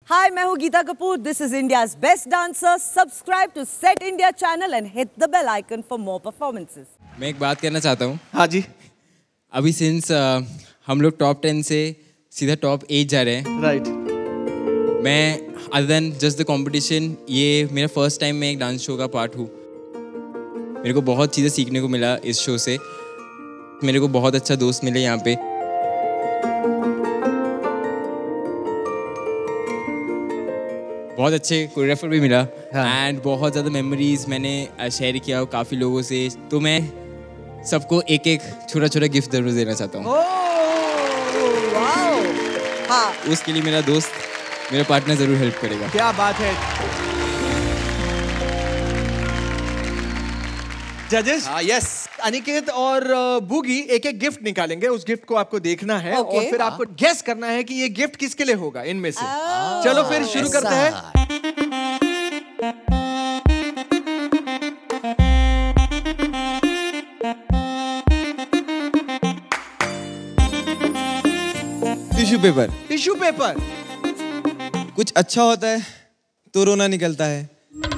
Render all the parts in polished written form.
Hi, मैं हूँ Geeta Kapoor. This is India's best dancer. Subscribe to Set India channel and hit the bell icon for more performances. मैं एक बात कहना चाहता हूँ. हाँ जी. अभी सिंस हम लोग टॉप 10 से सीधा टॉप 8 जा रहे हैं. Right. मैं other than just the competition, ये मेरा फर्स्ट टाइम मैं एक डांस शो का पार्ट हूँ. मेरे को बहुत चीज़ें सीखने को मिला इस शो से. मेरे को बहुत अच्छा दोस्त मिले यहाँ पे. बहुत अच्छे कोरियोग्राफर भी मिला एंड बहुत ज़्यादा मेमोरीज मैंने शेयर किया काफ़ी लोगों से. तो मैं सबको एक एक छोटा छोटा गिफ्ट जरूर देना चाहता हूँ. हाँ. उसके लिए मेरा दोस्त, मेरा पार्टनर ज़रूर हेल्प करेगा. क्या बात है. जजेस. हाँ, यस. अनिकेत और बुगी एक एक गिफ्ट निकालेंगे. उस गिफ्ट को आपको देखना है और फिर आपको गेस करना है कि ये गिफ्ट किसके लिए होगा इनमें से. चलो फिर शुरू करते हैं. Tissue paper. Tissue paper. कुछ अच्छा होता है तो रोना निकलता है,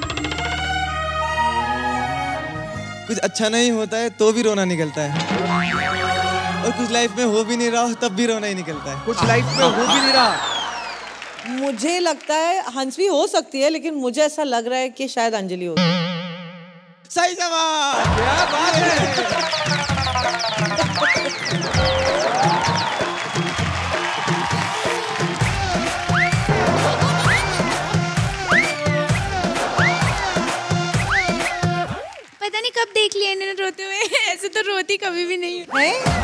कुछ अच्छा नहीं होता है तो भी रोना निकलता है, और कुछ लाइफ में हो भी नहीं रहा तब भी रोना ही निकलता है. कुछ लाइफ में हो भी नहीं रहा. मुझे लगता है हंसवी हो सकती है, लेकिन मुझे ऐसा लग रहा है कि शायद अंजलि हो. सही जवाब. क्या बात है. पता नहीं कब देख लिया इन्होंने रोते हुए. ऐसे तो रोती कभी भी नहीं है.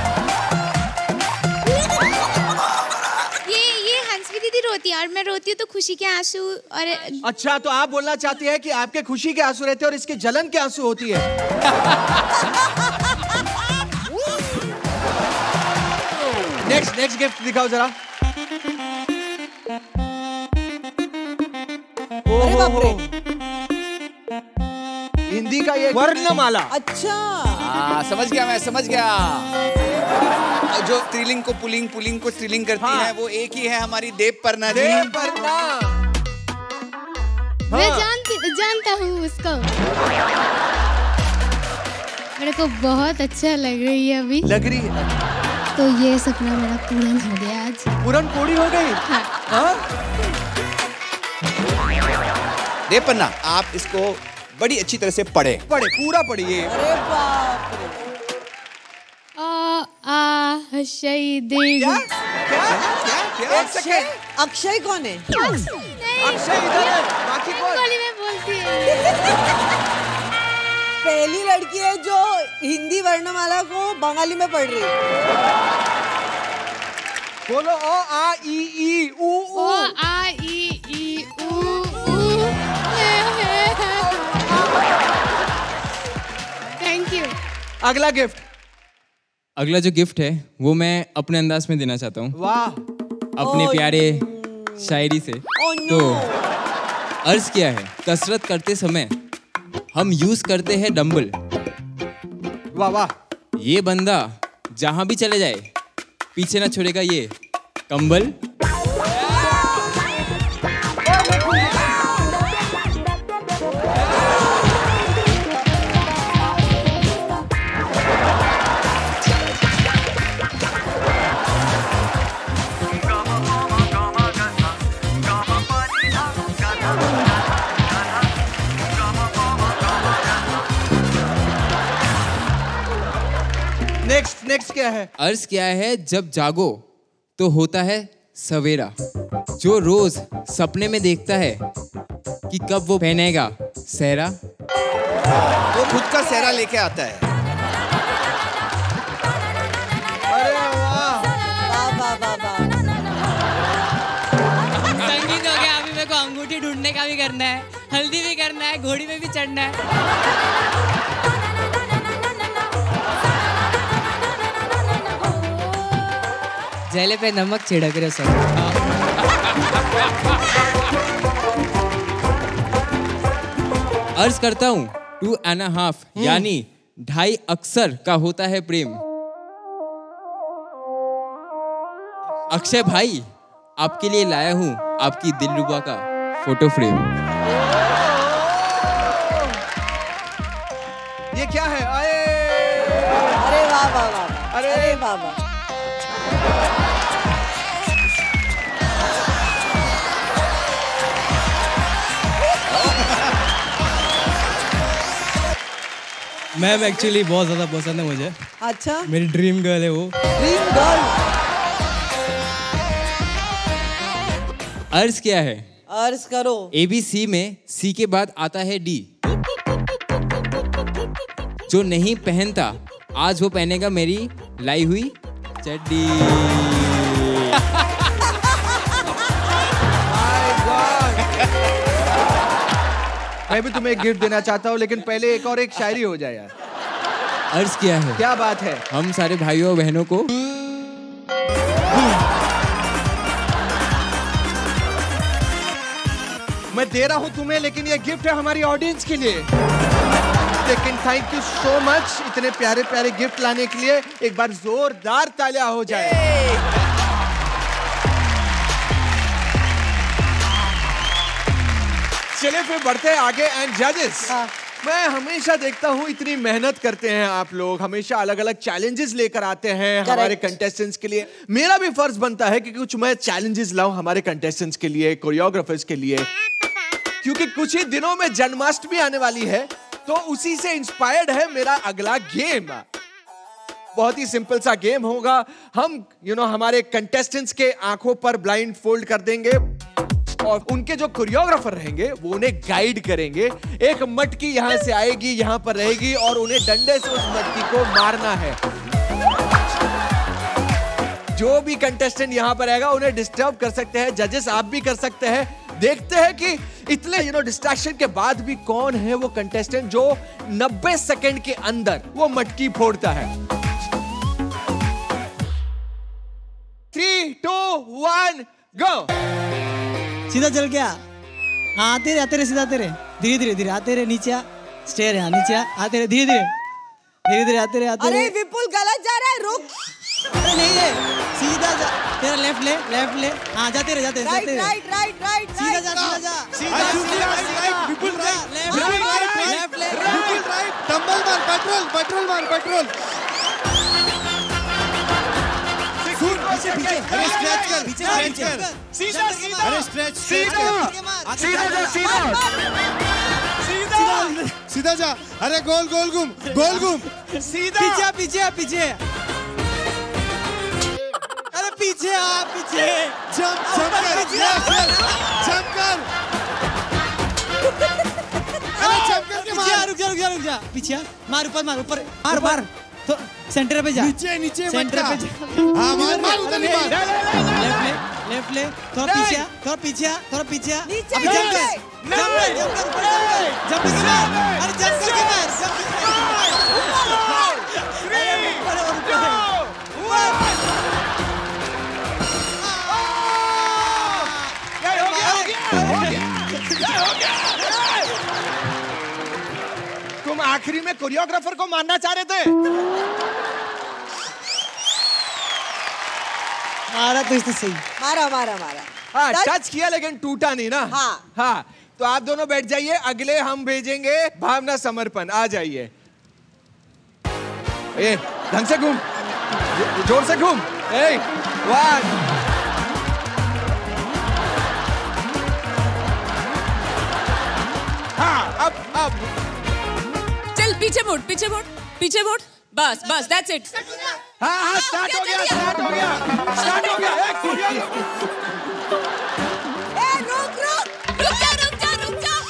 ये हंसवी दीदी रोती है और मैं रोती हूँ तो खुशी के आंसू. और अच्छा, तो आप बोलना चाहती है कि आपके खुशी के आंसू रहते हैं और इसके जलन के आंसू होती है. नेक्स्ट गिफ्ट दिखाओ जरा. अरे बाप रे. हिंदी का ये वर्णमाला. अच्छा. समझ गया, मैं समझ गया. जो स्त्रीलिंग को पुलिंग, पुलिंग को स्त्रीलिंग करती है, वो एक ही है हमारी देवपर्णा जी. देवपर्णा. मैं जानता हूँ उसको. मेरे को बहुत अच्छा लग रही है अभी. लग रही है. तो ये सपना मेरा पूर्ण हो गया आज. पूर्ण पूरी हो गई. हाँ? देवपर्णा, आप इसको बड़ी अच्छी तरह से पढ़े पूरा पढ़िए. अरे बाप रे. क्या? एक सेकंड. अक्षय कौन है? अक्षय इधर है. बाकी कौन? में बोलती है. पहली लड़की है जो हिंदी वर्णमाला को बंगाली में पढ़ रही है. बोलो. ओ आ ई ई उ उ. ओ आ ई ई उ उ. Thank you. अगला गिफ्ट. अगला जो गिफ्ट है वो मैं अपने अंदाज में देना चाहता हूँ. वाह. अपने प्यारे शायरी से. तो अर्ज किया है, कसरत करते समय हम यूज करते हैं डंबल. वाह वाह. ये बंदा जहां भी चले जाए पीछे ना छोड़ेगा ये कंबल. नेक्स्ट क्या है? अर्ज किया है, जब जागो तो होता है सवेरा. जो रोज सपने में देखता है कि कब वो पहनेगा सेहरा, वो खुद का सेहरा लेके आता है. अरे वाह. संगीत हो गया. अभी मेरे को अंगूठी ढूंढने का भी करना है, हल्दी भी करना है, घोड़ी में भी चढ़ना है. जेले पे नमक छिड़क रहे सब. अर्ज करता हूँ 2.5 यानी 2.5 अक्षर का होता है प्रेम. अक्षय भाई आपके लिए लाया हूँ आपकी दिलरुबा का फोटो फ्रेम। ये क्या है? अरे वाह वाह वाह, अरे वाह वाह। मैम एक्चुअली बहुत ज्यादा पसंद है मुझे। अच्छा, मेरी ड्रीम गर्ल है वो। Dream girl. अर्ज क्या है? अर्ज करो। ABC में C के बाद आता है D। जो नहीं पहनता आज वो पहनेगा मेरी लाई हुई चड्डी। मैं भी तुम्हें एक गिफ्ट देना चाहता हूँ, लेकिन पहले एक शायरी हो जाए यार। अर्ज क्या है? क्या बात है? हम सारे भाइयों और बहनों को मैं दे रहा हूँ तुम्हें, लेकिन ये गिफ्ट है हमारी ऑडियंस के लिए। लेकिन थैंक यू सो मच इतने प्यारे प्यारे गिफ्ट लाने के लिए। एक बार जोरदार तालियां हो जाए। चलिए फिर बढ़ते हैं आगे। एंड जजेस, मैं हमेशा देखता हूँ इतनी मेहनत करते हैं आप लोग, हमेशा अलग अलग चैलेंजेस लेकर आते हैं हमारे कंटेस्टेंट्स के लिए। मेरा भी फर्ज बनता है कि कुछ मैं चैलेंजेस लाऊं हमारे कंटेस्टेंट्स के लिए, कोरियोग्राफर्स के लिए, क्योंकि कुछ ही दिनों में जन्माष्टमी आने वाली है, तो उसी से इंस्पायर्ड है मेरा अगला गेम। बहुत ही सिंपल सा गेम होगा। हम हमारे कंटेस्टेंट्स के आंखों पर ब्लाइंड फोल्ड कर देंगे और उनके जो कोरियोग्राफर रहेंगे वो उन्हें गाइड करेंगे। एक मटकी यहाँ से आएगी, यहाँ पर रहेगी और उन्हें डंडे से उस मटकी को मारना है। जो भी कंटेस्टेंट यहाँ पर आएगा उन्हें डिस्टर्ब कर सकते हैं। जजेस आप भी कर सकते हैं। देखते हैं कि इतने डिस्ट्रैक्शन के बाद भी कौन है वो कंटेस्टेंट जो 90 सेकंड के अंदर वो मटकी फोड़ता है। 3, 2, 1 गो। सीधा चल क्या? हाँ आते रहे सीधा आते रहे, धीरे धीरे आते रहे, नीचे आ, स्टेयर है, नीचे आते रहे, धीरे धीरे आते रहे। अरे विपुल गलत जा रहा है, रुक। अरे नहीं है, सीधा जा, तेरा लेफ्ट ले। हाँ जाते रहे राइट। सीधा जा, विपुल लेफ्ट ले, डंबल मार, पेट्रोल मार। सीधा जा। अरे गोल घूम। सीधा पीछे। अरे पीछे आ, पीछे जंप कर। अरे जंप करके मार। रुक जा, पीछे मार, ऊपर मार। तो सेंटर पे जा, नीचे सेंटर पे जा। हाँ मार उधर नहीं मार। लेफ्ट ले, थोड़ा पीछे आ। अभी जंप कर। अरे जंप करके मार। 3, 2, 1 तुम आखिरी में कोरियोग्राफर को मारना चाह रहे थे। मारा तो इसने सही। मारा। हाँ टच किया लेकिन टूटा नहीं ना। हाँ तो आप दोनों बैठ जाइए। अगले हम भेजेंगे भावना समर्पण। आ जाइए। ढंग से घूम, जोर से घूम। 1 हाँ अब चल पीछे मोड़। बस दैट्स इट। हाँ स्टार्ट हो गया। रुक जा।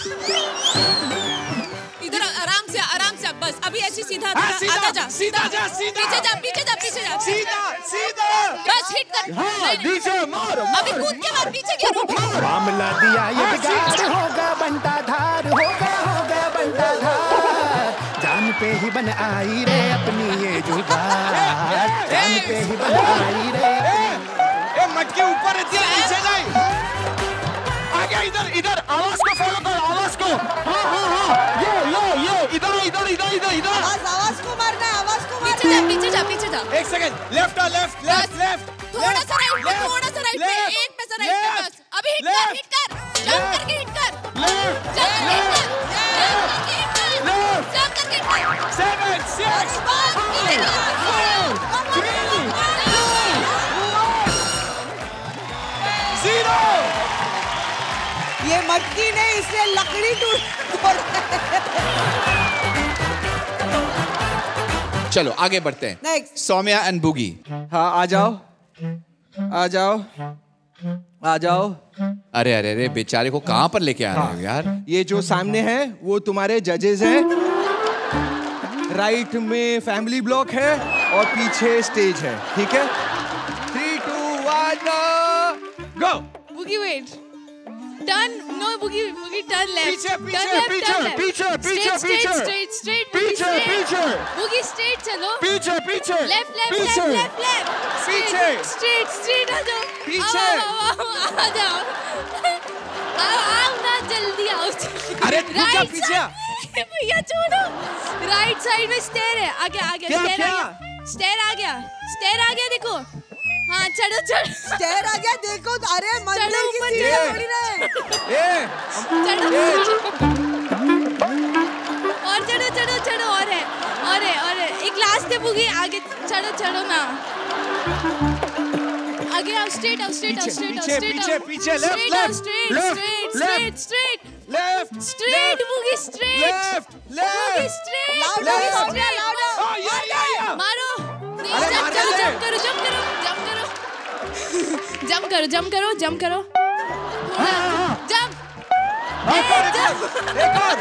इधर आराम से बस अभी ऐसे सीधा आगे जा। सीधा जा। पीछे जा। सीधा बस हिट कर। नीचे मार। अभी कूद के बाद पीछे गिर। मामला दिया ये बिगाड़ होगा बनता धार, होगा बनता धार। जान पे ही बन आई रे अपनी ये जुगाड़, जान पे ही बन आई रे। मटके ऊपर रहती है, नीचे नहीं। आगे इधर आवाज को फॉलो कर, आवाज को। हाँ ये इधर। आवाज को मारना है, आवाज को मारना पीछे है। जा। 1 सेकंड। लेफ्ट। थोड़ा सा राइट पे, एक पे तो राइट पे बस। अभी हिट कर, जंप करके हिट कर, जंप करके हिट कर, 7, 6, 5, 4, 3, 2, 1, 0। ये मटकी नहीं, इसलिए लकड़ी टूट। चलो आगे बढ़ते हैं। Next Saumya and Boogie. हाँ, आ जाओ, आ जाओ, आ जाओ। अरे अरे अरे, बेचारे को कहाँ पर लेके आ रहे हो यार? ये जो सामने है वो तुम्हारे जजेस हैं। राइट में फैमिली ब्लॉक है और पीछे स्टेज है, ठीक है? 3, 2, 1, go. Boogie wait, turn, no Boogie turn left, पीछे, बुगी स्ट्रेट चलो, पीछे, लेफ्ट स्ट्रेट आ जाओ, पीछे, आ जाओ, आओ ना, जल्दी आओ। अरे पीछे भैया छोड़ो। राइट साइड में स्टेयर है, आगे स्टेयर आ गया, देखो। हाँ, चढ़ो। स्टेयर आ गया, देखो। अरे मंदिर की सीढ़ी थोड़ी ना है। चढ़ो। और चढ़ो, और है। एक लास्ट है बुगी, आगे चढ़ो ना। आगे आओ, स्ट्रेट आओ, पीछे, लेफ्ट, बुगी स्ट्रेट, मारो। जंप करो। जंप। एक और।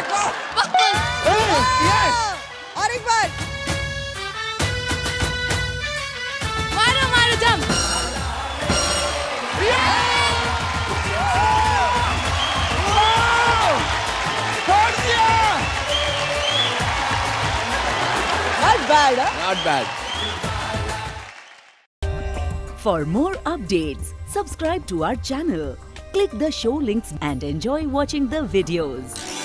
और एक बार मारो, jump. Not bad, huh? Not bad. For more updates, subscribe to our channel, click the show links and enjoy watching the videos.